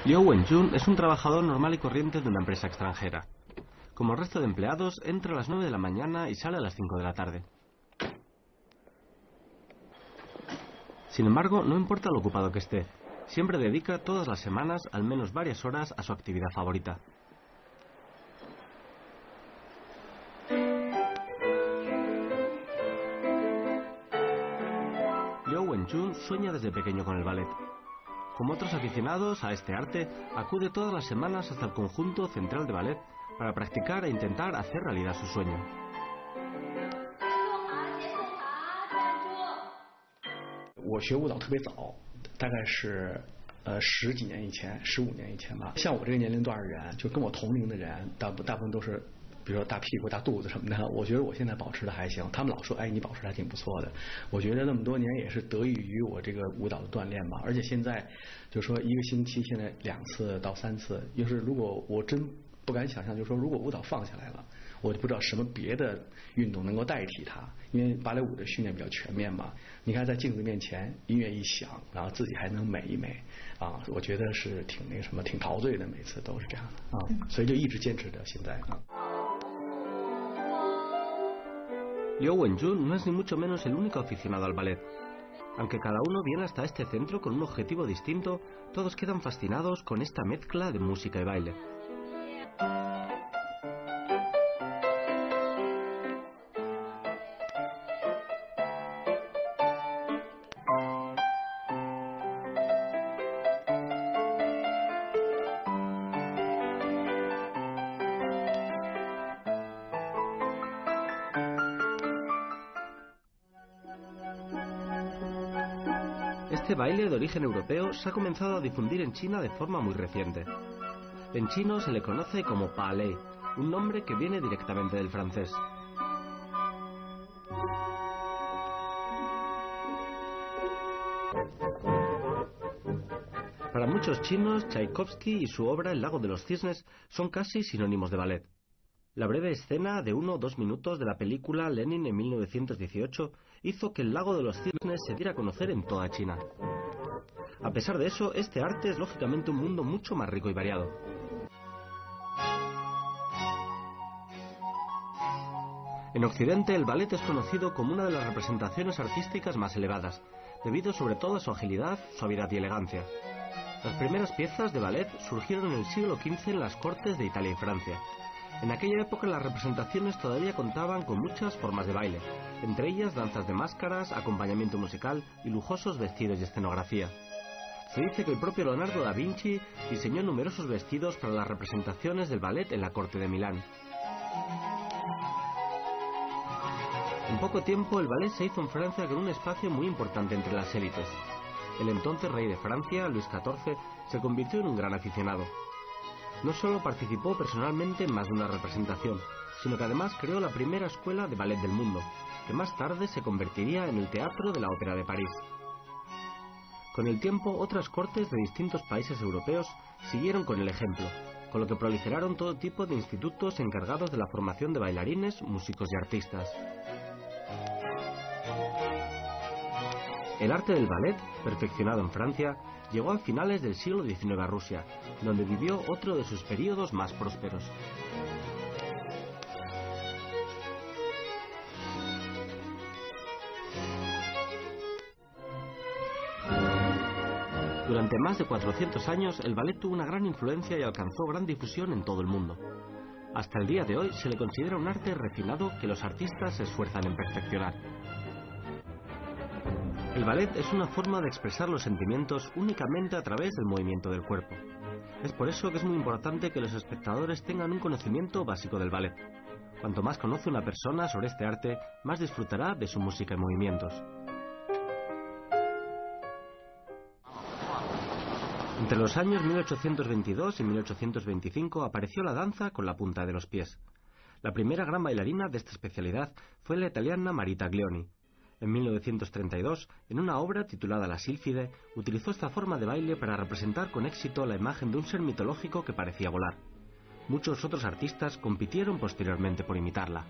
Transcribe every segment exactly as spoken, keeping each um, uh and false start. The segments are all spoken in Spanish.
Liu Wenjun es un trabajador normal y corriente de una empresa extranjera. Como el resto de empleados, entra a las nueve de la mañana y sale a las cinco de la tarde. Sin embargo, no importa lo ocupado que esté, siempre dedica todas las semanas al menos varias horas a su actividad favorita. Liu Wenjun sueña desde pequeño con el ballet. Como otros aficionados a este arte, acude todas las semanas hasta el conjunto central de ballet para practicar e intentar hacer realidad su sueño. Yo 学舞蹈特别早，大概是呃十几年以前，十五年以前吧。像我这个年龄段的人，就跟我同龄的人，大部大部分都是，比如说大屁股、大肚子什么的。我觉得我现在保持的还行，他们老说，哎，你保持的还挺不错的。我觉得那么多年也是得益于我这个舞蹈的锻炼嘛。而且现在就说一个星期现在两次到三次，就是如果我真不敢想象，就是说如果舞蹈放下来了，我就不知道什么别的运动能够代替它。因为芭蕾舞的训练比较全面嘛。你看在镜子面前，音乐一响，然后自己还能美一美，啊，我觉得是挺那个什么，挺陶醉的，每次都是这样的啊，所以就一直坚持到现在啊。 Liu Wenjun no es ni mucho menos el único aficionado al ballet. Aunque cada uno viene hasta este centro con un objetivo distinto, todos quedan fascinados con esta mezcla de música y baile. Este baile de origen europeo se ha comenzado a difundir en China de forma muy reciente. En chino se le conoce como ballet, un nombre que viene directamente del francés. Para muchos chinos, Tchaikovsky y su obra El lago de los cisnes son casi sinónimos de ballet. La breve escena de uno o dos minutos de la película Lenin en mil novecientos dieciocho hizo que el lago de los cisnes se diera a conocer en toda China. A pesar de eso, este arte es lógicamente un mundo mucho más rico y variado. En Occidente, el ballet es conocido como una de las representaciones artísticas más elevadas, debido sobre todo a su agilidad, suavidad y elegancia. Las primeras piezas de ballet surgieron en el siglo quince en las cortes de Italia y Francia. En aquella época las representaciones todavía contaban con muchas formas de baile, entre ellas danzas de máscaras, acompañamiento musical y lujosos vestidos y escenografía. Se dice que el propio Leonardo da Vinci diseñó numerosos vestidos para las representaciones del ballet en la corte de Milán. En poco tiempo el ballet se hizo en Francia con un espacio muy importante entre las élites. El entonces rey de Francia, Luis catorce, se convirtió en un gran aficionado. No solo participó personalmente en más de una representación, sino que además creó la primera escuela de ballet del mundo, que más tarde se convertiría en el Teatro de la Ópera de París. Con el tiempo, otras cortes de distintos países europeos siguieron con el ejemplo, con lo que proliferaron todo tipo de institutos encargados de la formación de bailarines, músicos y artistas. El arte del ballet, perfeccionado en Francia, llegó a finales del siglo diecinueve a Rusia, donde vivió otro de sus períodos más prósperos. Durante más de cuatrocientos años, el ballet tuvo una gran influencia y alcanzó gran difusión en todo el mundo. Hasta el día de hoy se le considera un arte refinado que los artistas se esfuerzan en perfeccionar. El ballet es una forma de expresar los sentimientos únicamente a través del movimiento del cuerpo. Es por eso que es muy importante que los espectadores tengan un conocimiento básico del ballet. Cuanto más conoce una persona sobre este arte, más disfrutará de su música y movimientos. Entre los años mil ochocientos veintidós y mil ochocientos veinticinco apareció la danza con la punta de los pies. La primera gran bailarina de esta especialidad fue la italiana Marita Glioni. En mil novecientos treinta y dos, en una obra titulada La Sílfide, utilizó esta forma de baile para representar con éxito la imagen de un ser mitológico que parecía volar. Muchos otros artistas compitieron posteriormente por imitarla.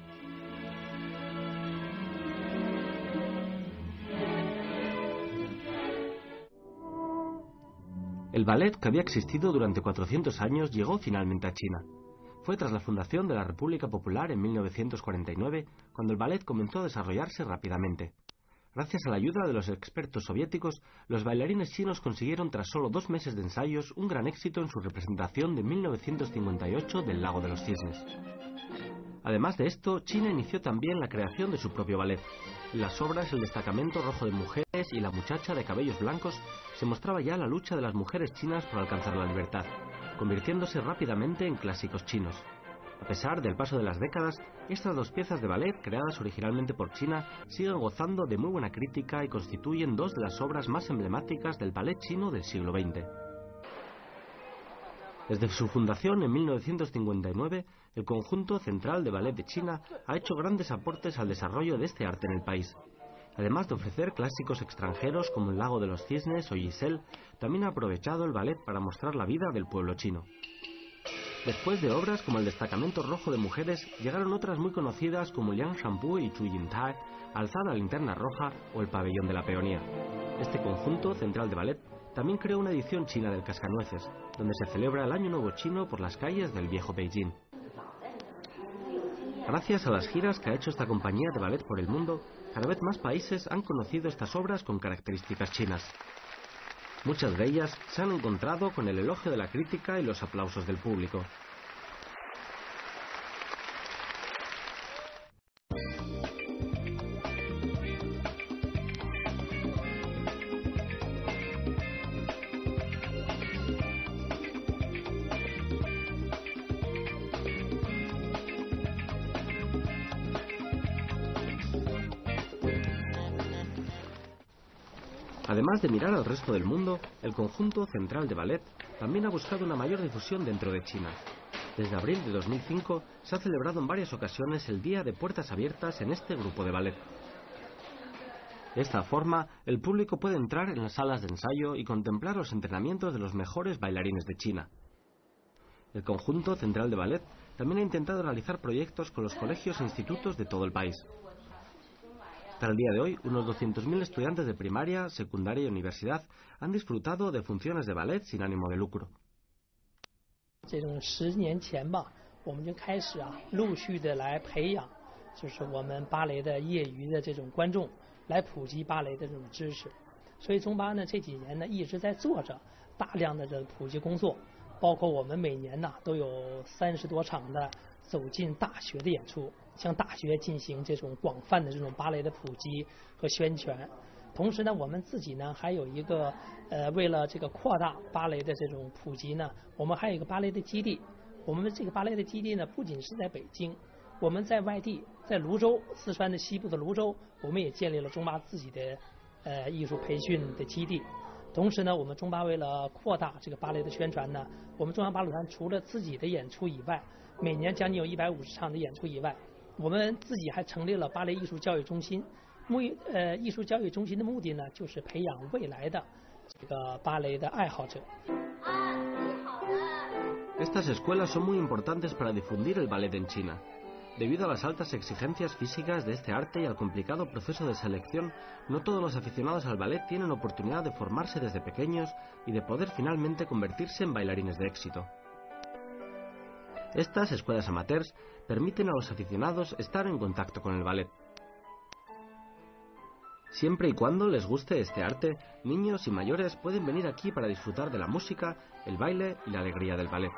El ballet, que había existido durante cuatrocientos años, llegó finalmente a China. Fue tras la fundación de la República Popular en mil novecientos cuarenta y nueve cuando el ballet comenzó a desarrollarse rápidamente. Gracias a la ayuda de los expertos soviéticos, los bailarines chinos consiguieron tras solo dos meses de ensayos un gran éxito en su representación de mil novecientos cincuenta y ocho del Lago de los Cisnes. Además de esto, China inició también la creación de su propio ballet. En las obras El destacamento rojo de mujeres y La muchacha de cabellos blancos se mostraba ya la lucha de las mujeres chinas por alcanzar la libertad, convirtiéndose rápidamente en clásicos chinos. A pesar del paso de las décadas, estas dos piezas de ballet, creadas originalmente por China, siguen gozando de muy buena crítica y constituyen dos de las obras más emblemáticas del ballet chino del siglo veinte. Desde su fundación en mil novecientos cincuenta y nueve, el Conjunto Central de Ballet de China ha hecho grandes aportes al desarrollo de este arte en el país. Además de ofrecer clásicos extranjeros como El Lago de los Cisnes o Giselle, también ha aprovechado el ballet para mostrar la vida del pueblo chino. Después de obras como El destacamento rojo de mujeres, llegaron otras muy conocidas como Liang Shanpu y Chu Yintai, Alzada linterna roja o El pabellón de la peonía. Este Conjunto Central de Ballet también creó una edición china del Cascanueces, donde se celebra el Año Nuevo Chino por las calles del viejo Beijing. Gracias a las giras que ha hecho esta compañía de ballet por el mundo, cada vez más países han conocido estas obras con características chinas. Muchas de ellas se han encontrado con el elogio de la crítica y los aplausos del público. Además de mirar al resto del mundo, el Conjunto Central de Ballet también ha buscado una mayor difusión dentro de China. Desde abril de dos mil cinco se ha celebrado en varias ocasiones el Día de Puertas Abiertas en este grupo de ballet. De esta forma, el público puede entrar en las salas de ensayo y contemplar los entrenamientos de los mejores bailarines de China. El Conjunto Central de Ballet también ha intentado realizar proyectos con los colegios e institutos de todo el país. Hasta el día de hoy, unos doscientos mil estudiantes de primaria, secundaria y universidad han disfrutado de funciones de ballet sin ánimo de lucro. 这种十年前吧，我们就开始啊，陆续的来培养，就是我们芭蕾的业余的这种观众，来普及芭蕾的这种知识。所以中巴呢这几年呢一直在做着大量的这普及工作，包括我们每年呢都有三十多场的走进大学的演出，向大学进行这种广泛的这种芭蕾的普及和宣传。同时呢，我们自己呢还有一个呃，为了这个扩大芭蕾的这种普及呢，我们还有一个芭蕾的基地。我们这个芭蕾的基地呢，不仅是在北京，我们在外地，在泸州，四川的西部的泸州，我们也建立了中巴自己的呃艺术培训的基地。同时呢，我们中巴为了扩大这个芭蕾的宣传呢，我们中央芭蕾团除了自己的演出以外，每年将近有一百五十场的演出以外，我们自己还成立了芭蕾艺术教育中心。目呃艺术教育中心的目的呢，就是培养未来的这个芭蕾的爱好者。 Estas escuelas son muy importantes para difundir el ballet en China. Debido a las altas exigencias físicas de este arte y al complicado proceso de selección, no todos los aficionados al ballet tienen oportunidad de formarse desde pequeños y de poder finalmente convertirse en bailarines de éxito. Estas escuelas amateurs permiten a los aficionados estar en contacto con el ballet. Siempre y cuando les guste este arte, niños y mayores pueden venir aquí para disfrutar de la música, el baile y la alegría del ballet.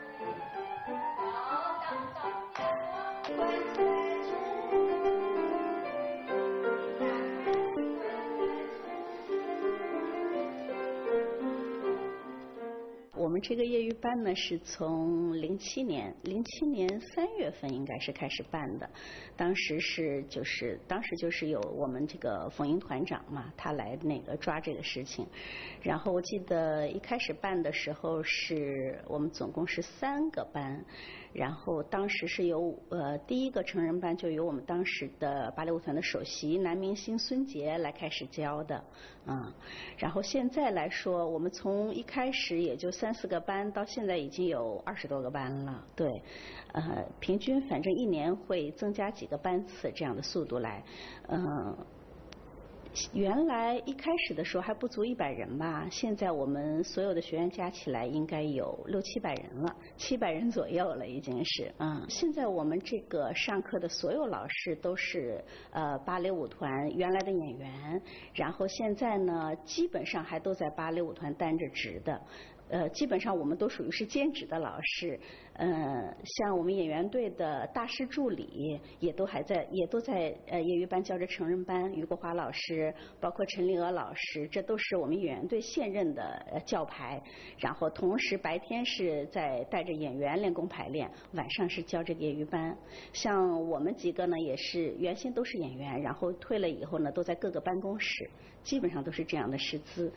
Yo 我们这个业余班呢，是从零七年，零七年三月份应该是开始办的。当时是就是当时就是有我们这个冯英团长嘛，他来那个抓这个事情。然后我记得一开始办的时候是我们总共是三个班，然后当时是由呃第一个成人班就由我们当时的芭蕾舞团的首席男明星孙杰来开始教的，嗯，然后现在来说，我们从一开始也就三四个班，到现在已经有二十多个班了，对，呃，平均反正一年会增加几个班次这样的速度来，嗯、呃。 原来一开始的时候还不足一百人吧，现在我们所有的学员加起来应该有六七百人了，七百人左右了已经是。嗯，现在我们这个上课的所有老师都是呃芭蕾舞团原来的演员，然后现在呢基本上还都在芭蕾舞团担着职的。呃，基本上我们都属于是兼职的老师，呃，像我们演员队的大师助理也都还在，也都在呃业余班教着成人班，于国华老师，包括陈丽娥老师，这都是我们演员队现任的呃教牌。然后同时白天是在带着演员练功排练，晚上是教这个业余班。像我们几个呢，也是原先都是演员，然后退了以后呢，都在各个办公室，基本上都是这样的师资。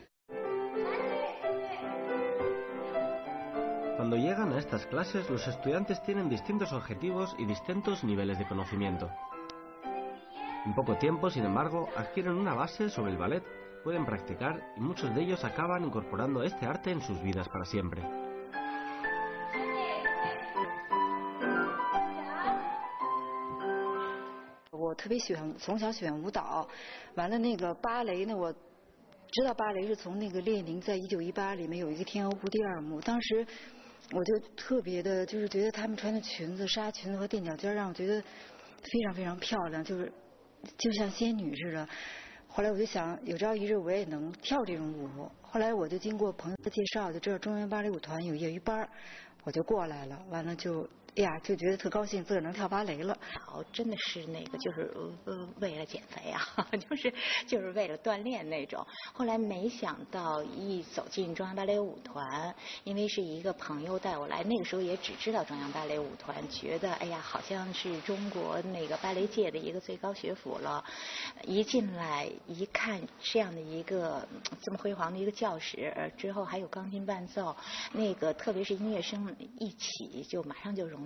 Cuando llegan a estas clases, los estudiantes tienen distintos objetivos y distintos niveles de conocimiento. En poco tiempo, sin embargo, adquieren una base sobre el ballet, pueden practicar y muchos de ellos acaban incorporando este arte en sus vidas para siempre. 我特别喜欢，从小喜欢舞蹈，完了那个芭蕾呢，我知道芭蕾是从那个列宁在一九一八里面有一个天鹅湖第二幕，当时我就特别的，就是觉得他们穿的裙子、纱裙子和垫脚尖让我觉得非常非常漂亮，就是就像仙女似的。后来我就想，有朝一日我也能跳这种舞。后来我就经过朋友的介绍，就知道中央芭蕾舞团有业余班，我就过来了。完了就。哎呀，就觉得特高兴，自个儿能跳芭蕾了。 好，真的是那个，就是呃为了减肥啊，就是就是为了锻炼那种。后来没想到一走进中央芭蕾舞团，因为是一个朋友带我来，那个时候也只知道中央芭蕾舞团，觉得哎呀好像是中国那个芭蕾界的一个最高学府了。一进来一看这样的一个这么辉煌的一个教室，之后还有钢琴伴奏，那个特别是音乐声一起，就马上就融。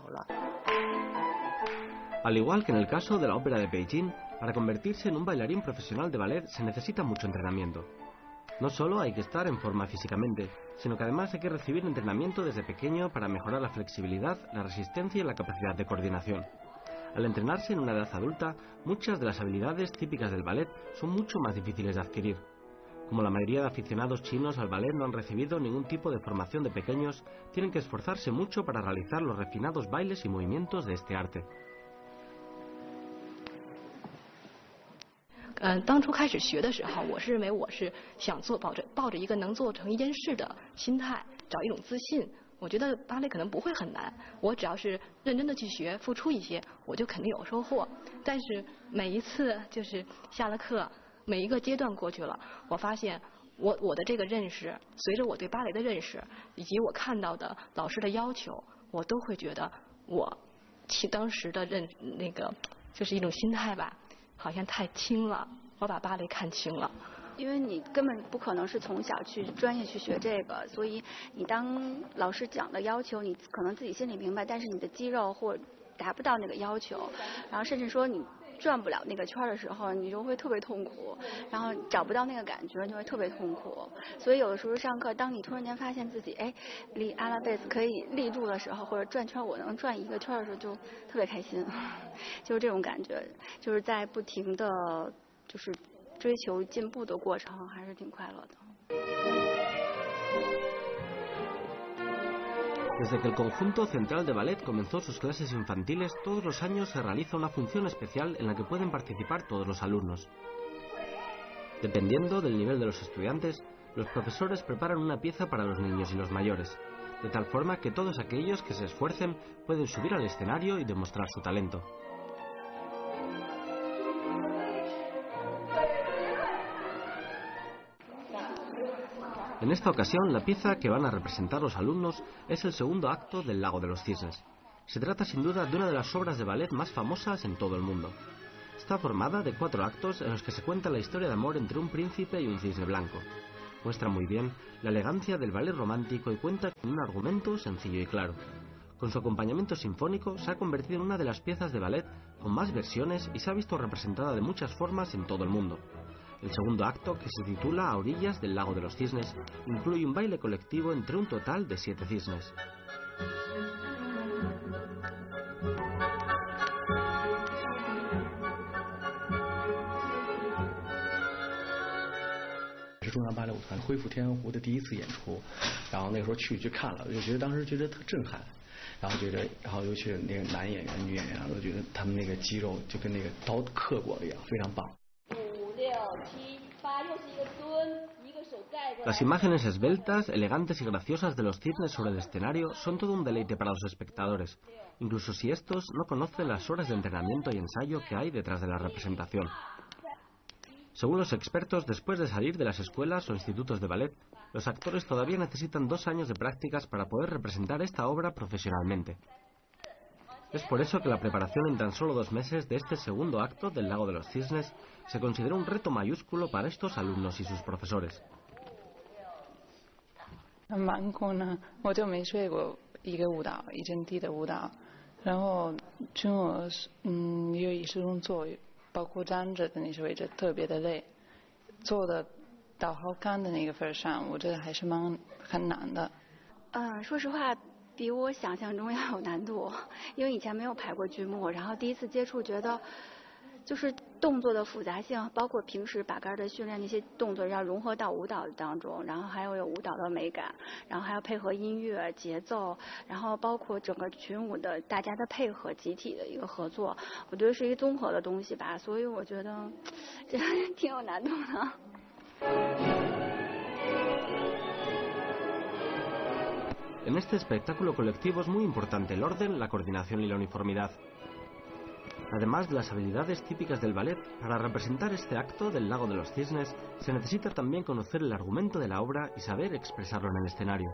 Al igual que en el caso de la ópera de Beijing, para convertirse en un bailarín profesional de ballet se necesita mucho entrenamiento. No solo hay que estar en forma físicamente, sino que además hay que recibir entrenamiento desde pequeño para mejorar la flexibilidad, la resistencia y la capacidad de coordinación. Al entrenarse en una edad adulta, muchas de las habilidades típicas del ballet son mucho más difíciles de adquirir. Como la mayoría de aficionados chinos al ballet no han recibido ningún tipo de formación de pequeños, tienen que esforzarse mucho para realizar los refinados bailes y movimientos de este arte. 嗯，当初开始学的时候，我是认为我是想做，抱着抱着一个能做成一件事的心态，找一种自信。我觉得芭蕾可能不会很难，我只要是认真的去学，付出一些，我就肯定有收获。但是每一次就是下了课。 每一个阶段过去了，我发现我我的这个认识，随着我对芭蕾的认识，以及我看到的老师的要求，我都会觉得我其当时的认那个就是一种心态吧，好像太轻了，我把芭蕾看轻了。 因为你根本不可能是从小去专业去学这个，所以你当老师讲的要求，你可能自己心里明白，但是你的肌肉或达不到那个要求，然后甚至说你。 转不了那个圈的时候，你就会特别痛苦，然后找不到那个感觉，就会特别痛苦。所以有的时候上课，当你突然间发现自己哎离阿拉贝斯可以立住的时候，或者转圈我能转一个圈的时候，就特别开心，就是这种感觉，就是在不停的就是追求进步的过程，还是挺快乐的。 Desde que el conjunto central de ballet comenzó sus clases infantiles, todos los años se realiza una función especial en la que pueden participar todos los alumnos. Dependiendo del nivel de los estudiantes, los profesores preparan una pieza para los niños y los mayores, de tal forma que todos aquellos que se esfuercen pueden subir al escenario y demostrar su talento. En esta ocasión, la pieza que van a representar los alumnos es el segundo acto del Lago de los Cisnes. Se trata sin duda de una de las obras de ballet más famosas en todo el mundo. Está formada de cuatro actos en los que se cuenta la historia de amor entre un príncipe y un cisne blanco. Muestra muy bien la elegancia del ballet romántico y cuenta con un argumento sencillo y claro. Con su acompañamiento sinfónico se ha convertido en una de las piezas de ballet con más versiones y se ha visto representada de muchas formas en todo el mundo. El segundo acto, que se titula A orillas del Lago de los Cisnes, incluye un baile colectivo entre un total de siete cisnes. 是中央芭蕾舞团恢复天鹅湖的第一次演出，然后那个时候去去看了，就觉得当时觉得特震撼，然后觉得，然后尤其是那个男演员、女演员，我觉得他们那个肌肉就跟那个刀刻过一样，非常棒。 五六七八，又是一个蹲，一个手盖过来。 Las imágenes esbeltas, elegantes y graciosas de los cisnes sobre el escenario son todo un deleite para los espectadores, incluso si estos no conocen las horas de entrenamiento y ensayo que hay detrás de la representación. Según los expertos, después de salir de las escuelas o institutos de ballet, los actores todavía necesitan dos años de prácticas para poder representar esta obra profesionalmente. Es por eso que la preparación en tan solo dos meses de este segundo acto del Lago de los Cisnes se considera un reto mayúsculo para estos alumnos y sus profesores. 蛮困难，我就没学过一个舞蹈，一整体的舞蹈，然后就我嗯有一种做。包括站着的那些位置特别的累，做的到好看的那个份上，我觉得还是蛮很难的。 嗯，说实话，比我想象中要有难度，因为以前没有排过剧目，然后第一次接触，觉得就是动作的复杂性，包括平时把杆的训练那些动作要融合到舞蹈当中，然后还有有舞蹈的美感，然后还要配合音乐节奏，然后包括整个群舞的大家的配合，集体的一个合作，我觉得是一个综合的东西吧，所以我觉得这挺有难度的。 En este espectáculo colectivo es muy importante el orden, la coordinación y la uniformidad. Además de las habilidades típicas del ballet, para representar este acto del Lago de los Cisnes se necesita también conocer el argumento de la obra y saber expresarlo en el escenario.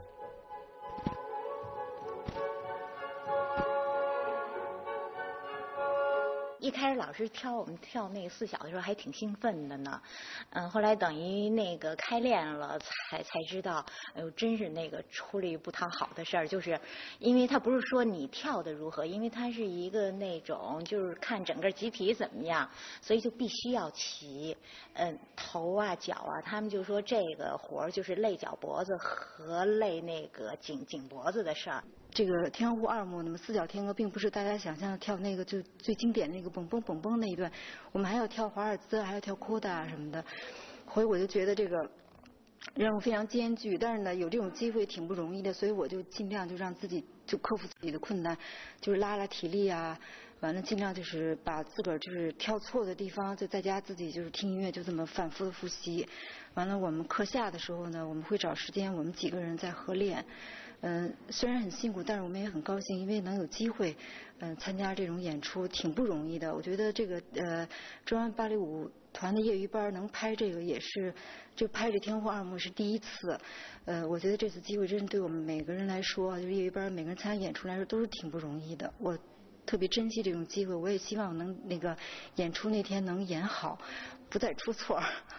一开始老师挑我们跳那个四小的时候还挺兴奋的呢，嗯，后来等于那个开练了才才知道，哎呦，真是那个出了一不讨好的事儿，就是因为他不是说你跳的如何，因为他是一个那种就是看整个集体怎么样，所以就必须要齐，嗯，头啊脚啊，他们就说这个活儿就是累脚脖子和累那个颈颈脖子的事儿。 这个天鹅湖二幕，那么四脚天鹅并不是大家想象的跳那个就最经典那个蹦蹦蹦蹦那一段，我们还要跳华尔兹，还要跳扩大什么的，所以我就觉得这个任务非常艰巨，但是呢有这种机会挺不容易的，所以我就尽量就让自己就克服自己的困难，就是拉拉体力啊，完了尽量就是把自个儿就是跳错的地方就在家自己就是听音乐就这么反复的复习，完了我们课下的时候呢，我们会找时间我们几个人在合练。嗯，虽然很辛苦，但是我们也很高兴，因为能有机会，嗯，参加这种演出挺不容易的。我觉得这个呃，中央芭蕾舞团的业余班能拍这个也是，就拍这天鹅湖二幕是第一次。呃，我觉得这次机会真是对我们每个人来说，就是业余班每个人参加演出来说都是挺不容易的。我特别珍惜这种机会，我也希望能那个演出那天能演好，不再出错。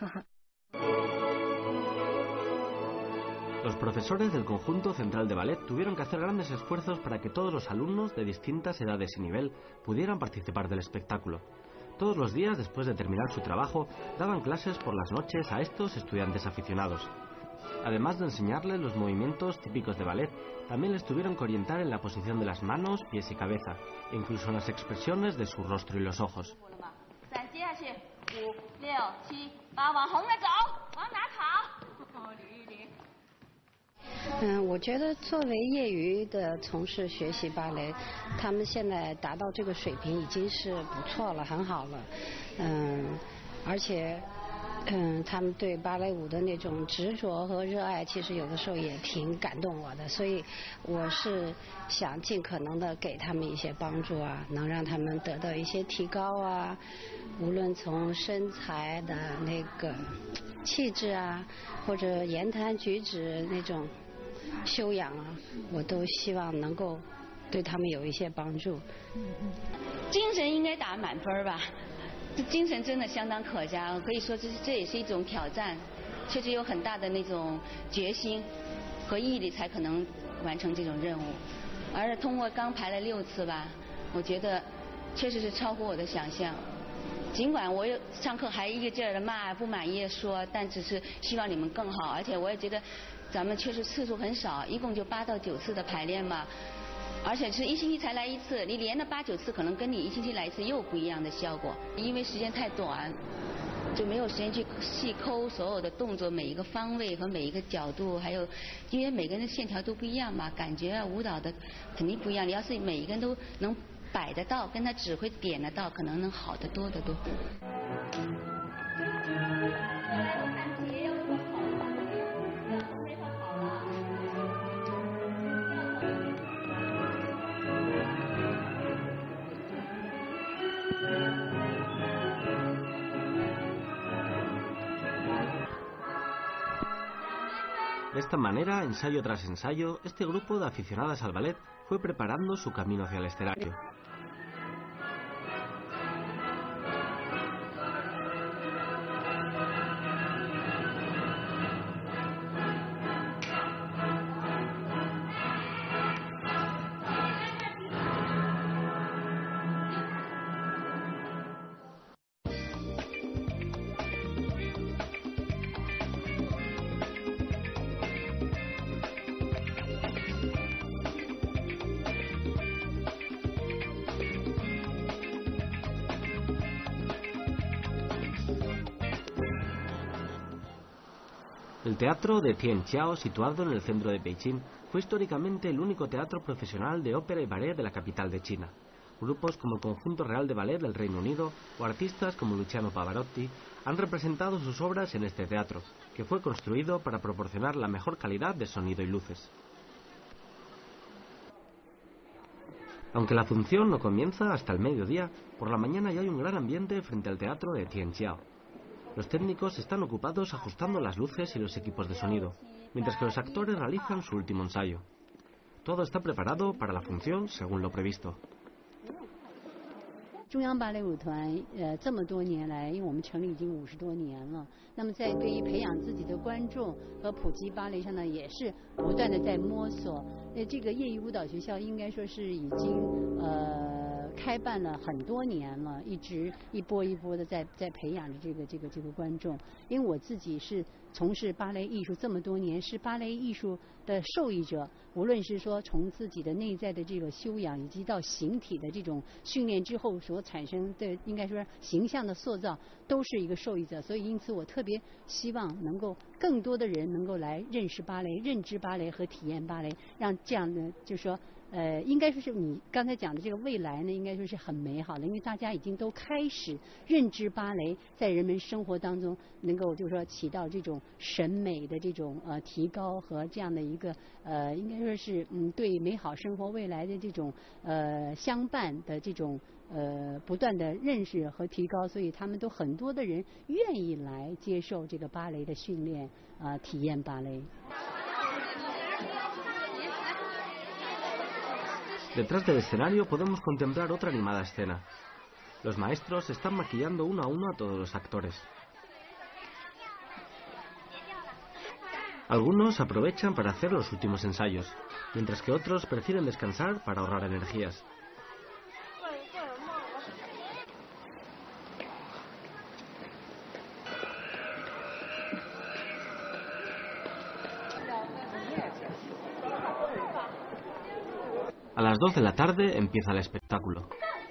Los profesores del conjunto central de ballet tuvieron que hacer grandes esfuerzos para que todos los alumnos de distintas edades y nivel pudieran participar del espectáculo. Todos los días, después de terminar su trabajo, daban clases por las noches a estos estudiantes aficionados. Además de enseñarles los movimientos típicos de ballet, también les tuvieron que orientar en la posición de las manos, pies y cabeza, e incluso en las expresiones de su rostro y los ojos. 嗯，我觉得作为业余的从事学习芭蕾，他们现在达到这个水平已经是不错了，很好了。嗯，而且，嗯，他们对芭蕾舞的那种执着和热爱，其实有的时候也挺感动我的。所以，我是想尽可能的给他们一些帮助啊，能让他们得到一些提高啊，无论从身材的那个气质啊，或者言谈举止那种修养啊，我都希望能够对他们有一些帮助。 精神应该打满分吧，这精神真的相当可嘉，可以说这是这也是一种挑战，确实有很大的那种决心和毅力才可能完成这种任务。而且通过刚排了六次吧，我觉得确实是超乎我的想象。尽管我有上课还一个劲儿的骂不满意说，但只是希望你们更好，而且我也觉得咱们确实次数很少，一共就八到九次的排练嘛，而且是一星期才来一次，你连着八九次，可能跟你一星期来一次又不一样的效果，因为时间太短， 就没有时间去细抠所有的动作每一个方位和每一个角度，还有因为每个人的线条都不一样嘛，感觉啊舞蹈的肯定不一样。你要是每一个人都能摆得到，跟他指挥点得到，可能能好得多得多。 De esta manera, ensayo tras ensayo, este grupo de aficionadas al ballet fue preparando su camino hacia el escenario. El teatro de Tianqiao, situado en el centro de Beijing, fue históricamente el único teatro profesional de ópera y ballet de la capital de China. Grupos como el Conjunto Real de Ballet del Reino Unido o artistas como Luciano Pavarotti han representado sus obras en este teatro, que fue construido para proporcionar la mejor calidad de sonido y luces. Aunque la función no comienza hasta el mediodía, por la mañana ya hay un gran ambiente frente al teatro de Tianqiao. Los técnicos están ocupados ajustando las luces y los equipos de sonido, mientras que los actores realizan su último ensayo. Todo está preparado para la función según lo previsto. 中央芭蕾舞团，呃，这么多年来，因为我们成立已经五十多年了，那么在对于培养自己的观众和普及芭蕾上呢，也是不断的在摸索。呃，这个业余舞蹈学校应该说是已经呃开办了很多年了，一直一波一波的在在培养着这个这个这个观众。因为我自己是从事芭蕾艺术这么多年，是芭蕾艺术的受益者，无论是说从自己的内在的这个修养，以及到形体的这种训练之后所产生的，应该说形象的塑造，都是一个受益者。所以因此我特别希望能够更多的人能够来认识芭蕾、认知芭蕾和体验芭蕾，让这样的就是说。呃，应该说是你刚才讲的这个未来呢，应该说是很美好的，因为大家已经都开始认知芭蕾在人们生活当中能够就是说起到这种审美的这种呃提高和这样的一个呃，应该说是嗯对美好生活未来的这种呃相伴的这种呃不断的认识和提高，所以他们都很多的人愿意来接受这个芭蕾的训练啊、呃，体验芭蕾。 Detrás del escenario podemos contemplar otra animada escena. Los maestros están maquillando uno a uno a todos los actores. Algunos aprovechan para hacer los últimos ensayos, mientras que otros prefieren descansar para ahorrar energías. A las dos de la tarde empieza el espectáculo.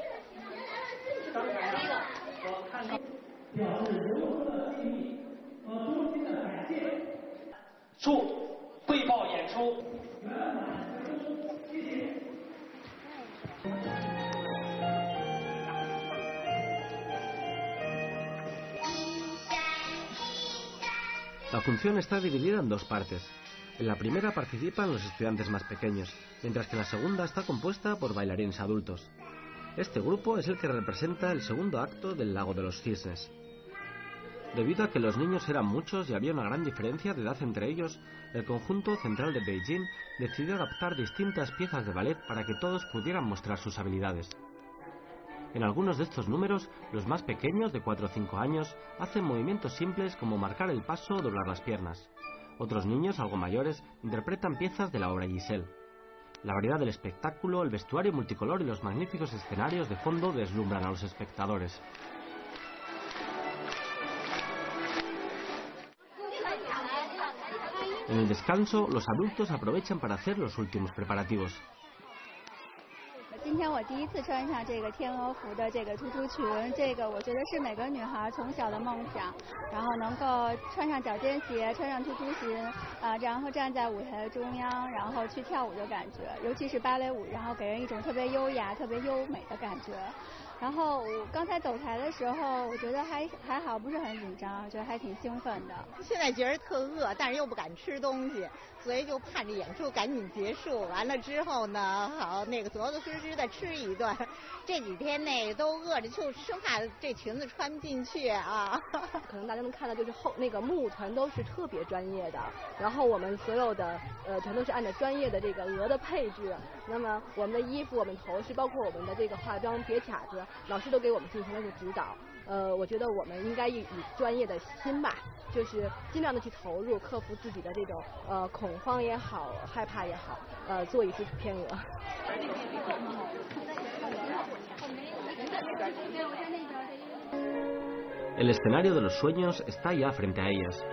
La función está dividida en dos partes. En la primera participan los estudiantes más pequeños, mientras que la segunda está compuesta por bailarines adultos. Este grupo es el que representa el segundo acto del Lago de los Cisnes. Debido a que los niños eran muchos y había una gran diferencia de edad entre ellos, el Conjunto Central de Beijing decidió adaptar distintas piezas de ballet para que todos pudieran mostrar sus habilidades. En algunos de estos números, los más pequeños, de cuatro o cinco años, hacen movimientos simples como marcar el paso o doblar las piernas. Otros niños, algo mayores, interpretan piezas de la obra Giselle. La variedad del espectáculo, el vestuario multicolor y los magníficos escenarios de fondo deslumbran a los espectadores. En el descanso, los adultos aprovechan para hacer los últimos preparativos. 今天我第一次穿上这个天鹅服的这个突突裙，这个我觉得是每个女孩从小的梦想，然后能够穿上脚尖鞋，穿上突突鞋，啊，然后站在舞台的中央，然后去跳舞的感觉，尤其是芭蕾舞，然后给人一种特别优雅、特别优美的感觉。然后我刚才走台的时候，我觉得还还好，不是很紧张，觉得还挺兴奋的。 现在觉得特饿，但是又不敢吃东西，所以就盼着演出赶紧结束。完了之后呢，好那个着着实实的吃一顿。这几天那个都饿着，就生怕这裙子穿不进去啊。 可能大家能看到，就是后那个幕全都是特别专业的，然后我们所有的呃全都是按照专业的这个额的配置。那么我们的衣服、我们头饰，包括我们的这个化妆别卡子，老师都给我们进行了个指导。呃，我觉得我们应该以以专业的心吧，就是尽量的去投入，克服自己的这种呃恐慌也好，害怕也好，呃做一次天鹅。 El escenario de los sueños está ya frente a ellas.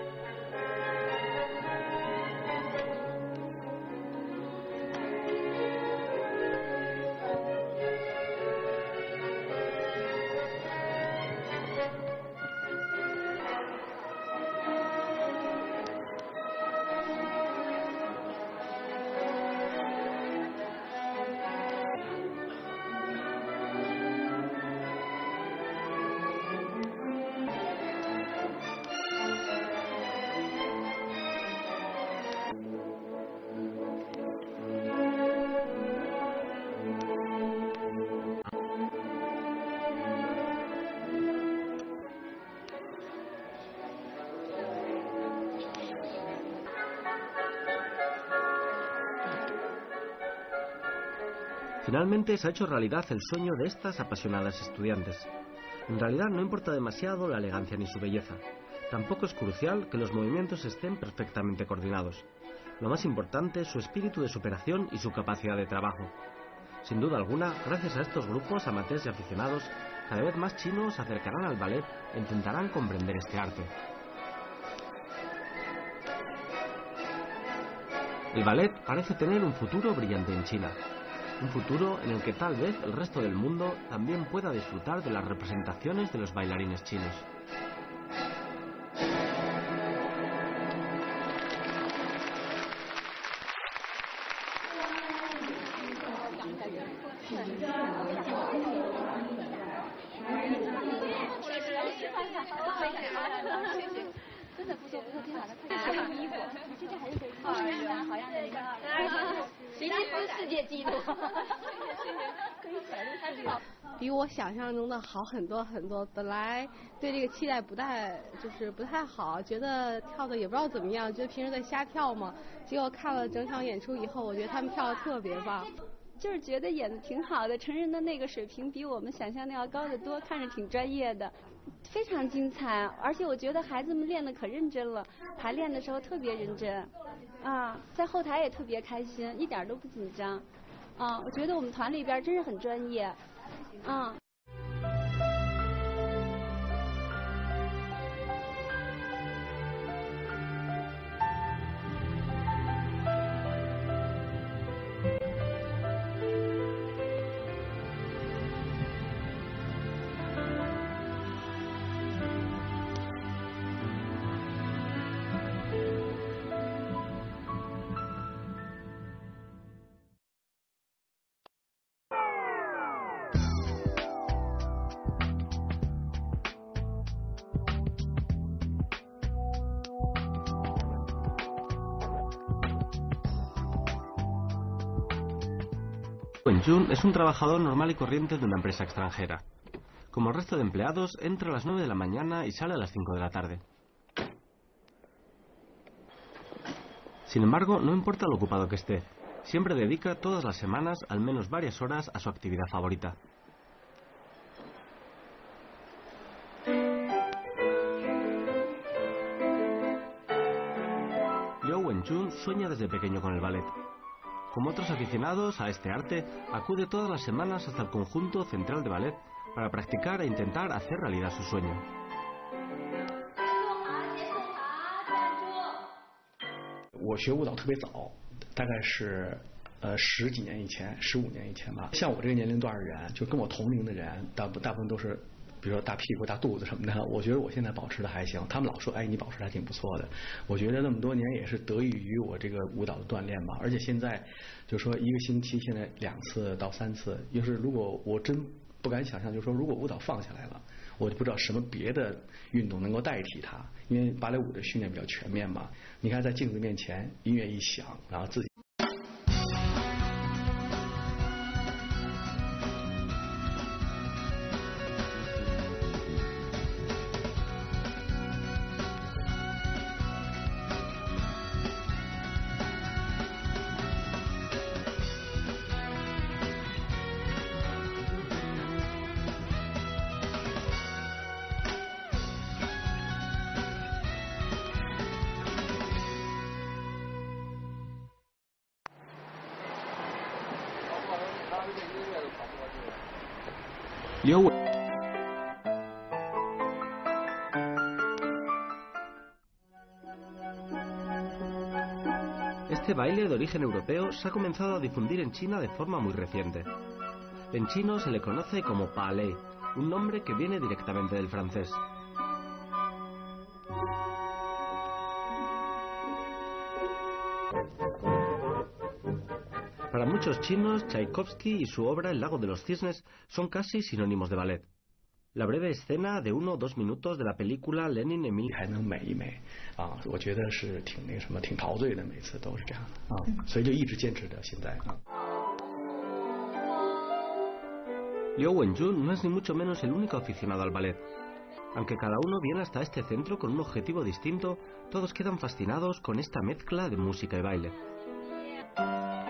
Finalmente se ha hecho realidad el sueño de estas apasionadas estudiantes. En realidad no importa demasiado la elegancia ni su belleza. Tampoco es crucial que los movimientos estén perfectamente coordinados. Lo más importante es su espíritu de superación y su capacidad de trabajo. Sin duda alguna, gracias a estos grupos amateurs y aficionados, cada vez más chinos se acercarán al ballet e intentarán comprender este arte. El ballet parece tener un futuro brillante en China. Un futuro en el que tal vez el resto del mundo también pueda disfrutar de las representaciones de los bailarines chinos. Thank 比我想象中的好很多很多。本来对这个期待不太就是不太好，觉得跳的也不知道怎么样，觉得平时在瞎跳嘛。结果看了整场演出以后，我觉得他们跳的特别棒。 就是觉得演的挺好的，成人的那个水平比我们想象的要高得多，看着挺专业的，非常精彩。而且我觉得孩子们练的可认真了，排练的时候特别认真，啊，在后台也特别开心，一点都不紧张，啊，我觉得我们团里边真是很专业，啊。 Wen-jun es un trabajador normal y corriente de una empresa extranjera. Como el resto de empleados, entra a las nueve de la mañana y sale a las cinco de la tarde. Sin embargo, no importa lo ocupado que esté, siempre dedica todas las semanas al menos varias horas a su actividad favorita. Liu Wen-jun sueña desde pequeño con el ballet. Como otros aficionados a este arte, acude todas las semanas hasta el conjunto central de ballet para practicar e intentar hacer realidad su sueño. 我学舞蹈特别早，大概是呃十几年以前、十五年以前吧。像我这个年龄段的人，就跟我同龄的人，大部大部分都是，比如说大屁股、大肚子什么的。我觉得我现在保持的还行，他们老说，哎，你保持的还挺不错的。我觉得那么多年也是得益于我这个舞蹈的锻炼吧。而且现在就说一个星期现在两次到三次，就是如果我真不敢想象，就是说如果舞蹈放下来了，我就不知道什么别的运动能够代替它。因为芭蕾舞的训练比较全面嘛。你看在镜子面前，音乐一响，然后自己。 Liu Este baile de origen europeo se ha comenzado a difundir en China de forma muy reciente. En chino se le conoce como ballet, un nombre que viene directamente del francés. Para muchos chinos, Tchaikovsky y su obra El lago de los cisnes son casi sinónimos de ballet. La breve escena de uno o dos minutos de la película Lenin Emil 还能美一美啊，我觉得是挺那个什么，挺陶醉的，每次都是这样的啊，所以就一直坚持到现在啊。 Liu Wenjun no es ni mucho menos el único aficionado al ballet. Aunque cada uno viene hasta este centro con un objetivo distinto, todos quedan fascinados con esta mezcla de música y baile.